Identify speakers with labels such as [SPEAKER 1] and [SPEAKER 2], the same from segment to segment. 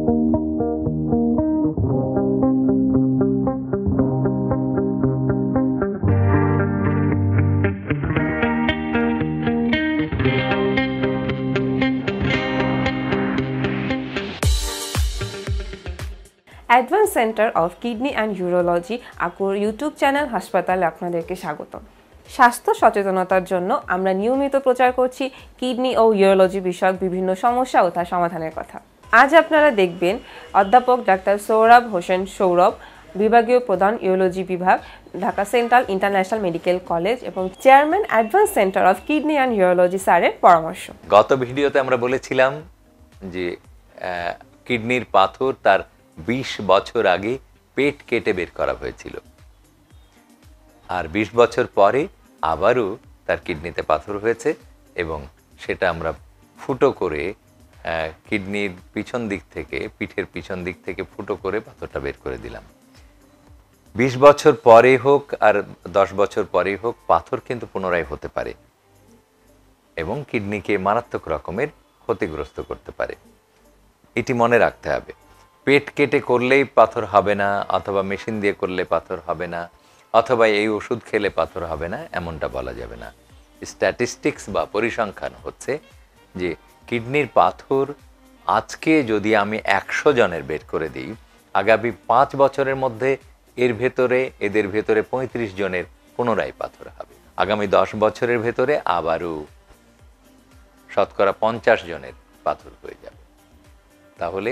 [SPEAKER 1] Advance centre of kidney and urology ACKUর YouTube channel হাসপাতালে আপনাদেরকে স্বাগত। স্বাস্থ্য সচেতনতার জন্য আমরা নিয়মিত প্রচার করছি কিডনি ও ইউরোলজি বিষয়ক বিভিন্ন সমস্যা ও তার সমাধানের কথা। আজ আপনারা দেখবেন অধ্যাপক ডাক্তার সৌরভ হোসেন সৌরভ, বিভাগীয় প্রধান ইউরোলজি বিভাগ, Dhaka central international medical college এবং chairman advance centre of kidney and urology স্যারের পরামর্শ।
[SPEAKER 2] গত ভিডিওতে আমরা বলেছিলাম যে কিডনির পাথর তার 20 বছর আগে পেট কেটে বের করা হয়েছিল, আর 20 বছর পরে আবারও তার কিডনিতে পাথর হয়েছে এবং সেটা আমরা ফুটো করে কিডনির পিছন দিক থেকে, পিঠের পিছন দিক থেকে ফুটো করে পাথরটা বের করে দিলাম। 20 বছর পরে হোক আর 10 বছর পরেই হোক, পাথর কিন্তু পুনরায় হতে পারে এবং কিডনিকে মারাত্মক রকমের ক্ষতিগ্রস্ত করতে পারে। এটি মনে রাখতে হবে। পেট কেটে করলেই পাথর হবে না, অথবা মেশিন দিয়ে করলে পাথর হবে না, অথবা এই ওষুধ খেলে পাথর হবে না, এমনটা বলা যাবে না। স্ট্যাটিস্টিক্স বা পরিসংখ্যান হচ্ছে যে কিডনির পাথর আজকে যদি আমি 100 জনের বের করে দিই, আগামী 5 বছরের মধ্যে এদের ভেতরে 35 জনের পুনরায় পাথর হবে। আগামী 10 বছরের ভেতরে আবারও শতকরা 50 জনের পাথর হয়ে যাবে। তাহলে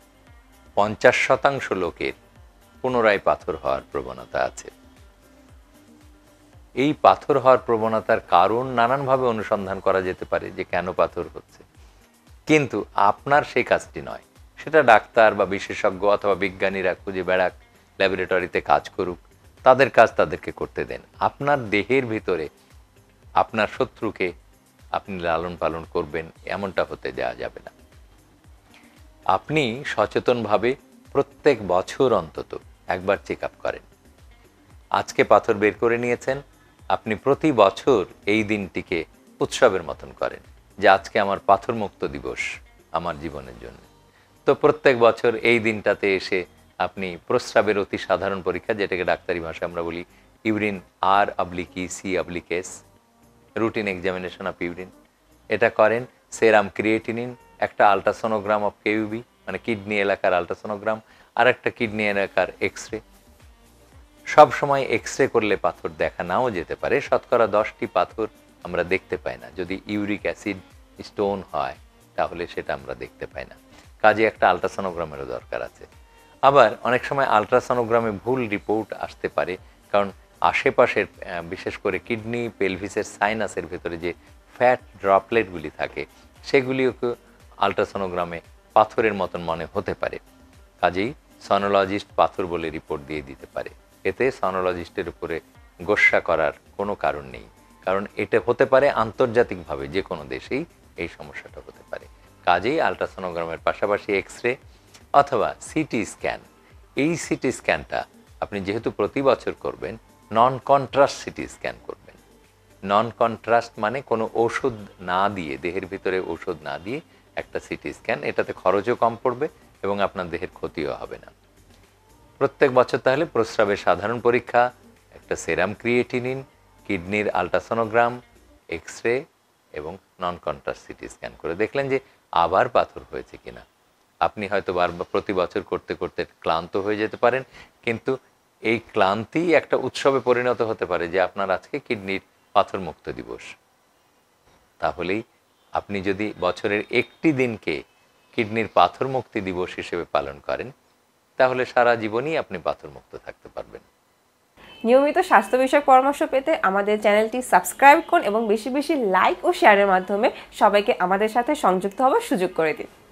[SPEAKER 2] 50% লোকের পুনরায় পাথর হওয়ার প্রবণতা আছে। এই পাথর হওয়ার প্রবণতার কারণ নানানভাবে অনুসন্ধান করা যেতে পারে যে কেন পাথর হচ্ছে, কিন্তু আপনার সেই কাজটি নয়। সেটা ডাক্তার বা বিশেষজ্ঞ অথবা বিজ্ঞানীরা খুঁজে বেড়াক, ল্যাবরেটরিতে কাজ করুক, তাদের কাজ তাদেরকে করতে দেন। আপনার দেহের ভিতরে আপনার শত্রুকে আপনি লালন পালন করবেন, এমনটা হতে দেওয়া যাবে না। আপনি সচেতনভাবে প্রত্যেক বছর অন্তত একবার চেক আপ করেন। আজকে পাথর বের করে নিয়েছেন, আপনি প্রতি বছর এই দিনটিকে উৎসবের মতন করেন যে আজকে আমার পাথর মুক্ত দিবস আমার জীবনের জন্য। তো প্রত্যেক বছর এই দিনটাতে এসে আপনি প্রস্রাবের অতি সাধারণ পরীক্ষা, যেটাকে ডাক্তারি ভাষায় আমরা বলি urine RCS, routine examination of urine, এটা করেন। সেরাম ক্রিয়েটিনিন, একটা আলট্রাসোনোগ্রাম অফ কেইউবি মানে কিডনি এলাকার আলট্রাসোনোগ্রাম, আর একটা কিডনি এলাকার এক্সরে। সব সময় এক্সরে করলে পাথর দেখা নাও যেতে পারে। শতকরা 10টি পাথর আমরা দেখতে পাই না। যদি ইউরিক অ্যাসিড স্টোন হয় তাহলে সেটা আমরা দেখতে পাই না। কাজে একটা আলট্রাসোনোগ্রামেরও দরকার আছে। আবার অনেক সময় আলট্রাসোনোগ্রামে ভুল রিপোর্ট আসতে পারে, কারণ আশেপাশের বিশেষ করে কিডনি পেলভিসের সাইনাসের ভেতরে যে ফ্যাট ড্রপলেটগুলি থাকে সেগুলিওকে আলট্রাসোনোগ্রামে পাথরের মতন মনে হতে পারে। কাজেই সনোলজিস্ট পাথর বলে রিপোর্ট দিয়ে দিতে পারে। এতে সনোলজিস্টের উপরে গোস্বা করার কোনো কারণ নেই, কারণ এটা হতে পারে আন্তর্জাতিকভাবে যে কোনো দেশেই এই সমস্যাটা হতে পারে। কাজেই আলট্রাসোনোগ্রামের পাশাপাশি এক্সরে অথবা সিটি স্ক্যান, এই সিটি স্ক্যানটা আপনি যেহেতু প্রতি বছর করবেন, নন কন্ট্রাস্ট সিটি স্ক্যান করবেন। নন কন্ট্রাস্ট মানে কোনো ওষুধ না দিয়ে, দেহের ভিতরে ওষুধ না দিয়ে একটা সিটি স্ক্যান, এটাতে খরচও কম পড়বে এবং আপনার দেহের ক্ষতিও হবে না। প্রত্যেক বছর তাহলে প্রস্রাবের সাধারণ পরীক্ষা, একটা সেরাম ক্রিয়েটিনিন, কিডনির আলট্রাসোনোগ্রাম, এক্সরে এবং নন কন্ট্রাস্ট সিটি স্ক্যান করে দেখলেন যে আবার পাথর হয়েছে কিনা। আপনি হয়তো প্রতি বছর করতে করতে ক্লান্ত হয়ে যেতে পারেন, কিন্তু এই ক্লান্তি একটা উৎসবে পরিণত হতে পারে যে আপনার আজকে কিডনির পাথর মুক্ত দিবস। তাহলেই আপনি যদি বছরের একটি দিনকে কিডনির পাথর মুক্তি দিবস হিসেবে পালন করেন, তাহলে সারা জীবনই আপনি পাথর মুক্ত থাকতে পারবেন।
[SPEAKER 1] নিয়মিত স্বাস্থ্য বিষয়ক পরামর্শ পেতে আমাদের চ্যানেলটি সাবস্ক্রাইব করুন এবং বেশি বেশি লাইক ও শেয়ারের মাধ্যমে সবাইকে আমাদের সাথে সংযুক্ত হওয়ার সুযোগ করে দিন।